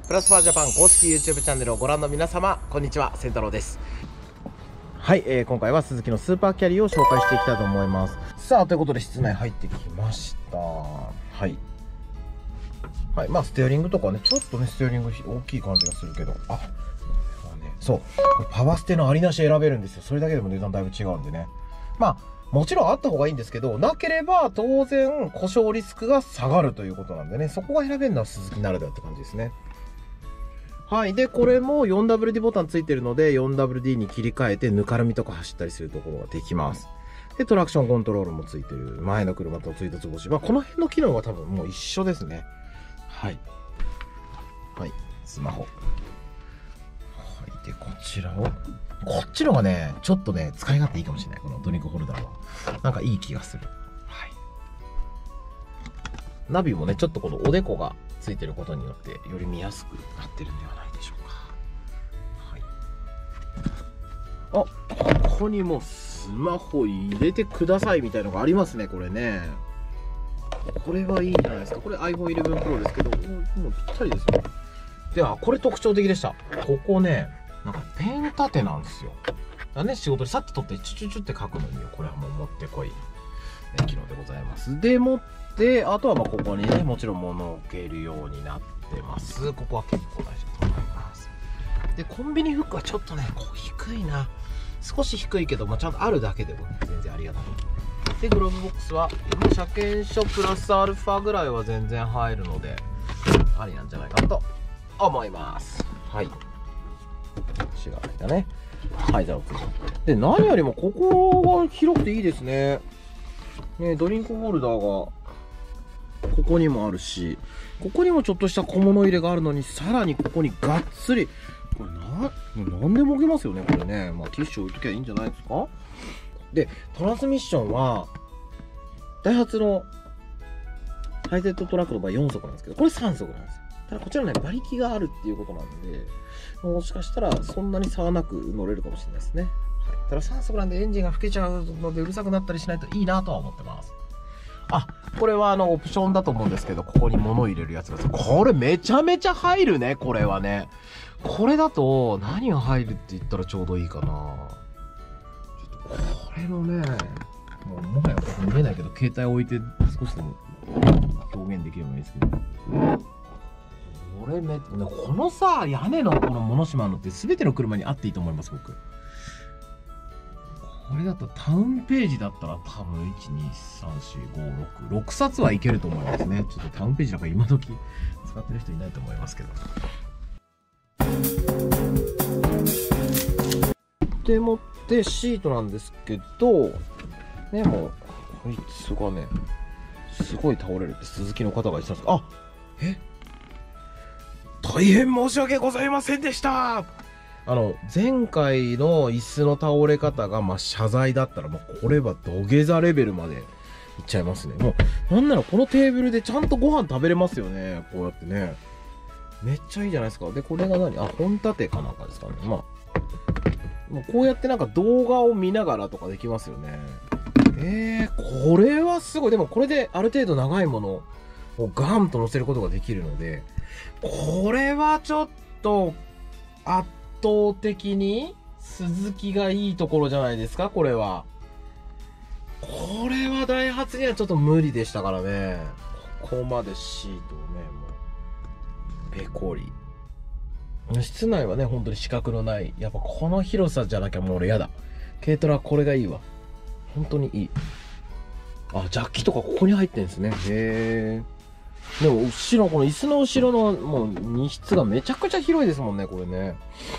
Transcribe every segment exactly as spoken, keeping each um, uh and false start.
プラスファージャパン公式 YouTube チャンネルをご覧の皆様、こんにちは、仙太郎です。はい、えー、今回はスズキのスーパーキャリーを紹介していきたいと思います。さあ、ということで室内入ってきました。はい。はい、まあステアリングとかね、ちょっとね、ステアリング大きい感じがするけど、あ、ね、そう、これパワステのありなし選べるんですよ。それだけでも値段だいぶ違うんでね。まあ、もちろんあった方がいいんですけど、なければ当然故障リスクが下がるということなんでね、そこが選べるのはスズキならではって感じですね。はい。で、これも フォーダブリューディー ボタンついてるので、フォーダブリューディー に切り替えてぬかるみとか走ったりするところができます。で、トラクションコントロールもついてる。前の車と追突防止。まあ、この辺の機能は多分もう一緒ですね。はい。はい。スマホ。はい。で、こちらを。こっちのがね、ちょっとね、使い勝手いいかもしれない。このドリンクホルダーは。なんかいい気がする。はい。ナビもね、ちょっとこのおでこがついてることによって、より見やすくなってるんではないでしょうか。はい。あ、ここにもスマホ入れてくださいみたいのがありますね、これね。これはいいんじゃないですか。これ アイフォンイレブン Pro ですけど、もうぴったりですよ。では、これ特徴的でした。ここね、なんかペン立てなんですよ。だね、仕事でさっと取ってチュチュチュって書くのに、これはもう持ってこい機能でございます。でもって、あとはまあここにね、もちろん物を置けるようになってます。ここは結構大事だと思います。で、コンビニフックはちょっとね、こう低いな。少し低いけど、まあ、ちゃんとあるだけでもね、全然ありがたい。で、グローブボックスは、車検証プラスアルファぐらいは全然入るので、ありなんじゃないかと思います。はい。しがないだね。はい、じゃあ、で、何よりもここが広くていいですね。ね、ドリンクホルダーが、ここにもあるし、ここにもちょっとした小物入れがあるのに、さらにここにがっつり、これな、なんでも置けますよね、これね。まあ、ティッシュ置いときゃいいんじゃないですか。で、トランスミッションは、ダイハツのハイゼットトラックの場合よん速なんですけど、これさん速なんですよ。ただこちらね、馬力があるっていうことなんで、もしかしたらそんなに差はなく乗れるかもしれないですね。はい、たださん速なんでエンジンが吹けちゃうのでうるさくなったりしないといいなとは思ってます。あ、これはあのオプションだと思うんですけど、ここに物を入れるやつが、これめちゃめちゃ入るね、これはね。これだと何が入るって言ったらちょうどいいかな。ちょっとこれのね、もうもはや見えないけど、携帯置いて少しでも表現できればいいですけど。これめ、このさ、屋根のこのモノシマのって全ての車にあっていいと思います、僕。これだとタウンページだったら多分いち、に、さん、よん、ご、ろく、ろくさつはいけると思いますね。ちょっとタウンページなんか今時使ってる人いないと思いますけど。でもってシートなんですけど、ね、もう、こいつがね、すごい倒れるって鈴木の方が言ってたんですか。あ、え大変申し訳ございませんでした。あの、前回の椅子の倒れ方が、まあ、謝罪だったら、もうこれは土下座レベルまでいっちゃいますね。もう、なんならこのテーブルでちゃんとご飯食べれますよね。こうやってね。めっちゃいいじゃないですか。で、これが何？あ、本立てかなんかですかね。まあ、もうこうやってなんか動画を見ながらとかできますよね。えー、これはすごい。でもこれである程度長いものをガンと乗せることができるので、これはちょっと圧倒的に鈴木がいいところじゃないですか、これは。これはダイハツにはちょっと無理でしたからね。ここまでシートをね、もう、ペコリ。室内はね、本当に死角のない。やっぱこの広さじゃなきゃもう俺やだ。軽トラはこれがいいわ。本当にいい。あ、ジャッキとかここに入ってんですね。へー。でも、後ろ、この椅子の後ろのもう荷室がめちゃくちゃ広いですもんね、これね。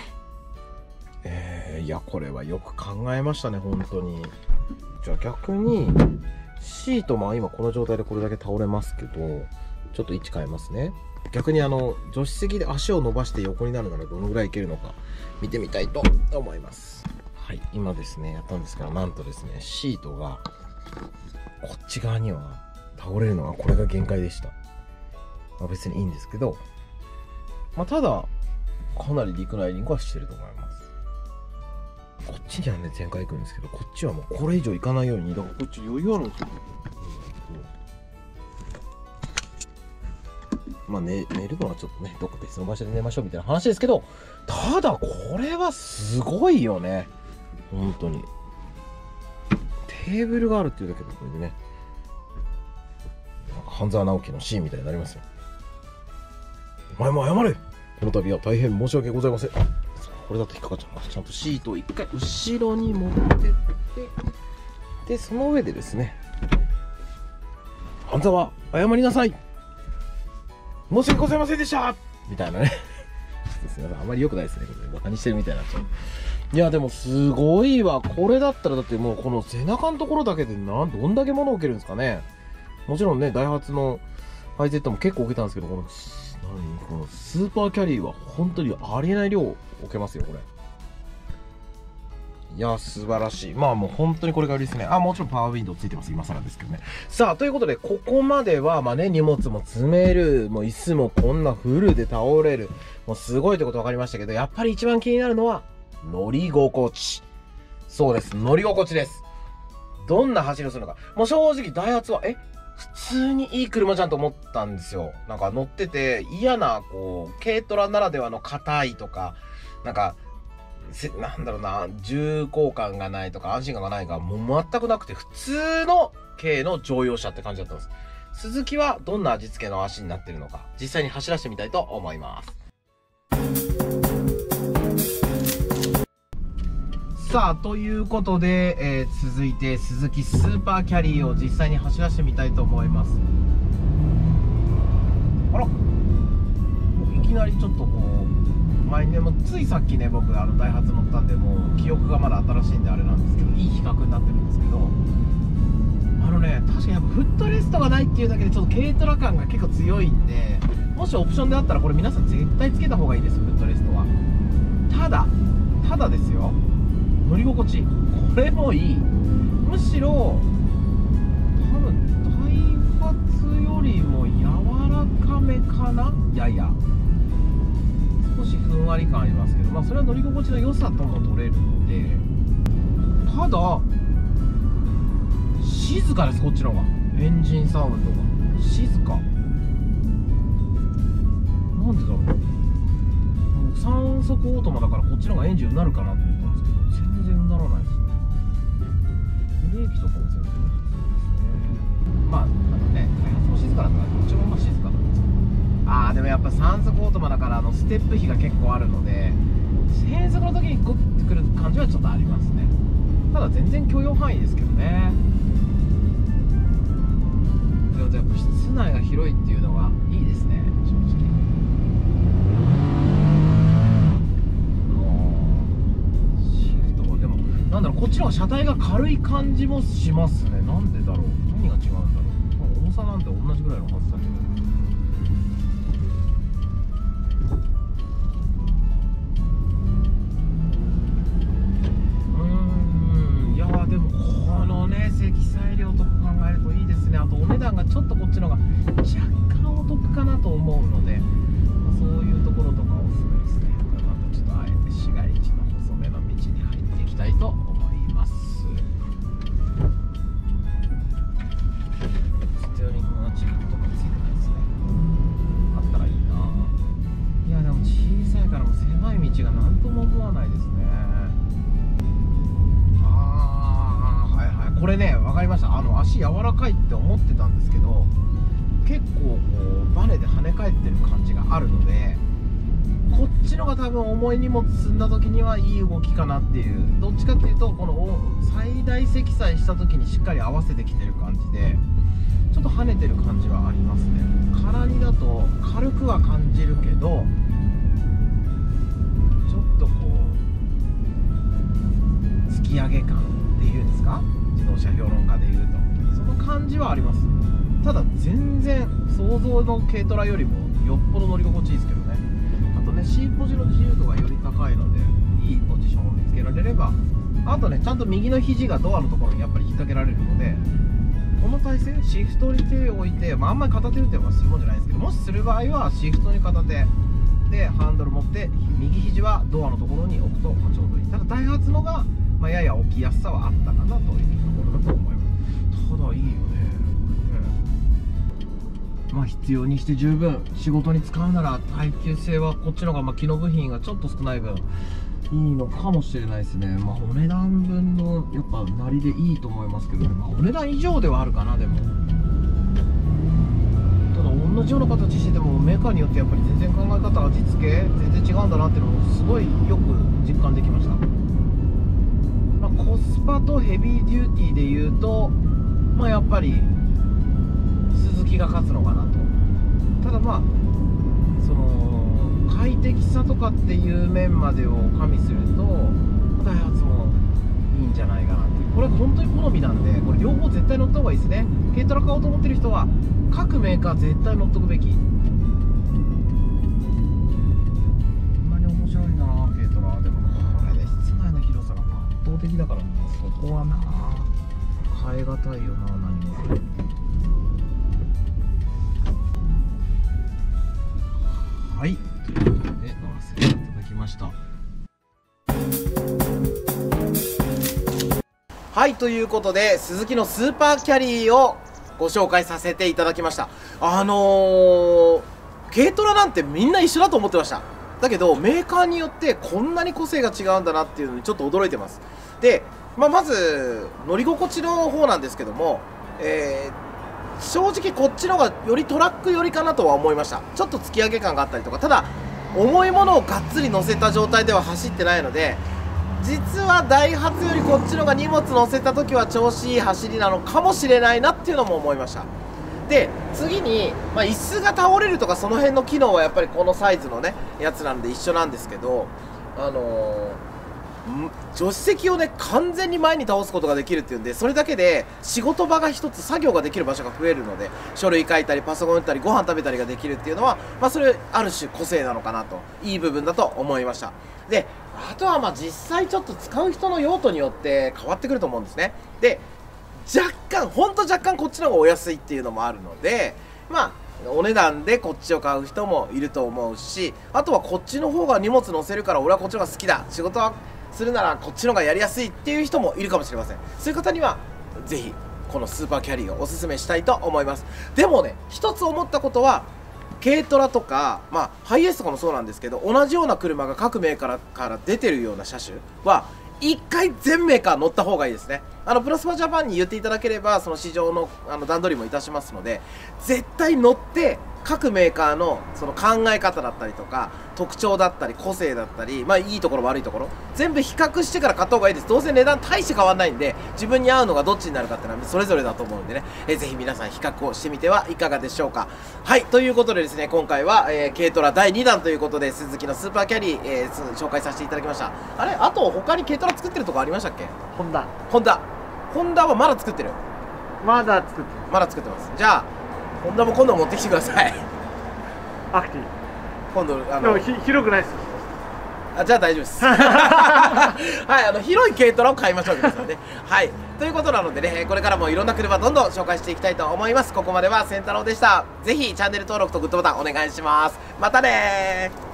えー、いや、これはよく考えましたね、本当に。じゃあ逆に、シートも今この状態でこれだけ倒れますけど、ちょっと位置変えますね。逆にあの、助手席で足を伸ばして横になるならどのぐらいいけるのか見てみたいと思います。はい、今ですね、やったんですけど、なんとですね、シートが、こっち側には倒れるのがこれが限界でした。まあ、別にいいんですけど、まあ、ただ、かなりリクライニングはしてると思います。こっちにはね、全開行くんですけど、こっちはもうこれ以上行かないように、だからこっち余裕あるんですよ。 まあ、ね、寝るのはちょっとね、どっか別の場所で寝ましょうみたいな話ですけど、ただこれはすごいよね。本当に。テーブルがあるっていうだけでこれでね、なんか半沢直樹のシーンみたいになりますよ。お前も謝れ。この度は大変申し訳ございません。これだと引っかかっちゃう。ちゃんとシートを一回後ろに持ってって、で、その上でですね、半沢、謝りなさい。申し訳ございませんでしたみたいなね。すみません、あまり良くないですね。これバカにしてるみたいになっちゃう。いや、でもすごいわ。これだったらだってもうこの背中のところだけでなんどんだけ物置けるんですかね。もちろんね、ダイハツの アイゼット も結構置けたんですけど、この、何このスーパーキャリーは本当にありえない量置けますよ、これ。いや、素晴らしい。まあもう本当にこれが売りですね。あ、もちろんパワーウィンドウついてます。今更ですけどね。さあ、ということで、ここまでは、まあね、荷物も積める、もう椅子もこんなフルで倒れる、もうすごいってこと分かりましたけど、やっぱり一番気になるのは、乗り心地。そうです。乗り心地です。どんな走りをするのか。もう正直、ダイハツは、え普通にいい車じゃんと思ったんですよ。なんか乗ってて、嫌な、こう、軽トラならではの硬いとか、なんか、なんだろうな、重厚感がないとか安心感がないがもう全くなくて、普通の軽の乗用車って感じだったんです。鈴木はどんな味付けの足になってるのか、実際に走らせてみたいと思います。さあ、ということで、えー、続いて鈴木スーパーキャリーを実際に走らせてみたいと思います。あら、いきなりちょっとこう前にね、もうついさっきね、僕あのダイハツ乗ったんで、もう記憶がまだ新しいんであれなんですけど、いい比較になってるんですけど、あのね、確かにやっぱフットレストがないっていうだけでちょっと軽トラ感が結構強いんで、もしオプションであったらこれ皆さん絶対つけた方がいいです。フットレストは。ただただですよ、乗り心地これもいい。むしろ多分ダイハツよりも柔らかめかな、やや少しふんわり感ありますけど、まあそれは乗り心地の良さとも取れるので、ただ静かです。こっちの方がエンジンサウンドが静か。なんでだろう。もうさん速オートマだからこっちの方がエンジンうなるかなと思ったんですけど、全然うならないですね。ブレーキとかも全然普通ですね。まああのね、開発も静かだったらこっちもまあ静かなんですけど、ああでもやっぱさん速オートマだからあのステップ比が結構あるので、変速の時にグッてくる感じはちょっとありますね。ただ全然許容範囲ですけどね。でもやっぱ室内が広いっていうのがいいですね、正直。シフトでもなんだろう、こっちの方が車体が軽い感じもしますね。なんでだろう、何が違うんだろう。重さなんて同じぐらいのはずだけど。でもこのね、積載量とか考えるといいですね。あとお値段がちょっとこっちの方が若干お得かなと思うので、そういうところとかおすすめですね。またちょっとあえて市街地の細めの道に入っていきたいと思います。ステアリングのチップとかついてないですね。あったらいいな。いやでも小さいからも狭い道が何とも思わないですね。これね、分かりました。あの足柔らかいって思ってたんですけど、結構こうバネで跳ね返ってる感じがあるので、こっちのが多分重い荷物積んだ時にはいい動きかなっていう。どっちかっていうとこの最大積載した時にしっかり合わせてきてる感じで、ちょっと跳ねてる感じはありますね。空荷だと軽くは感じるけど、ちょっとこう突き上げ感っていうんですか、自動車評論家でいうとその感じはあります。ただ全然想像の軽トラよりもよっぽど乗り心地いいですけどね。あとね C ポジの自由度がより高いので、いいポジションを見つけられれば、あとねちゃんと右の肘がドアのところにやっぱり引っ掛けられるので、この体勢シフトに手を置いて、まあ、あんまり片手打てばするもんじゃないですけど、もしする場合はシフトに片手でハンドル持って右肘はドアのところに置くとちょうどいい。ただダイハツのがまあやや置きやすさはあったかなというところだと思います。ただいいよね。ままあ、必要にして十分仕事に使うなら耐久性はこっちの方が、まあ、機能部品がちょっと少ない分いいのかもしれないですね。まあお値段分のやっぱなりでいいと思いますけどね、まあ、お値段以上ではあるかな。でもただ同じような形しててもメーカーによってやっぱり全然考え方、味付け全然違うんだなっていうのをすごいよく実感できました。まあ、コスパとヘビーデューティーでいうと、まあ、やっぱりスズキが勝つのかなと。ただまあその快適さとかっていう面までを加味するとダイハツもいいんじゃないかなっていう。これ本当に好みなんで、これ両方絶対乗った方がいいですね。軽トラ買おうと思ってる人は各メーカー絶対乗っとくべき。こんなに面白いな軽トラ。でもこれで室内の広さが圧倒的だからな、そこはな変え難いよな、何も。はい、ということで乗らせていただきました。はい、ということでスズキのスーパーキャリーをご紹介させていただきました。あのー、軽トラなんてみんな一緒だと思ってました。だけどメーカーによってこんなに個性が違うんだなっていうのにちょっと驚いてます。で、まあ、まず乗り心地の方なんですけども、えー、正直こっちの方がよりトラック寄りかなとは思いました。ちょっと突き上げ感があったりとか、ただ重いものをがっつり乗せた状態では走ってないので、実はダイハツよりこっちのが荷物乗せた時は調子いい走りなのかもしれないなっていうのも思いました。で次に、まあ、椅子が倒れるとかその辺の機能はやっぱりこのサイズのねやつなんで一緒なんですけど、あのー、助手席をね完全に前に倒すことができるっていうんで、それだけで仕事場が一つ作業ができる場所が増えるので、書類書いたりパソコン打ったりご飯食べたりができるっていうのは、まあ、それある種個性なのかなと、いい部分だと思いました。であとはまあ実際ちょっと使う人の用途によって変わってくると思うんですね。で若干ほんと若干こっちの方がお安いっていうのもあるので、まあお値段でこっちを買う人もいると思うし、あとはこっちの方が荷物載せるから俺はこっちの方が好きだ、仕事はするならこっちの方がやりやすいっていう人もいるかもしれません。そういう方にはぜひこのスーパーキャリーをおすすめしたいと思います。でもね一つ思ったことは、軽トラとか、まあ、ハイエースとかもそうなんですけど、同じような車が各メーカーから出てるような車種は一回全メーカー乗った方がいいですね。あのプロスパジャパンに言っていただければその市場のあの段取りもいたしますので、絶対乗って各メーカーのその考え方だったりとか特徴だったり個性だったり、まあいいところ悪いところ全部比較してから買った方がいいです。どうせ値段大して変わらないんで、自分に合うのがどっちになるかっていうのはそれぞれだと思うんでね、えー、ぜひ皆さん比較をしてみてはいかがでしょうか。はい、ということでですね、今回は、えー、軽トラだいにだんということでスズキのスーパーキャリー、えー、紹介させていただきました。あれ、あと他に軽トラ作ってるとこありましたっけ？ ホンダホンダホンダはまだ作ってる？ まだ作ってる。 まだ作ってます。じゃあホンダも今度持ってきてください。 アクティ今度あのでもひ広くないです。 あ、じゃあ大丈夫ですはい、あの広い軽トラを買いましょう皆さんねはいということなのでね、これからもいろんな車どんどん紹介していきたいと思います。ここまでは仙太郎でした。ぜひチャンネル登録とグッドボタンお願いします。またねー。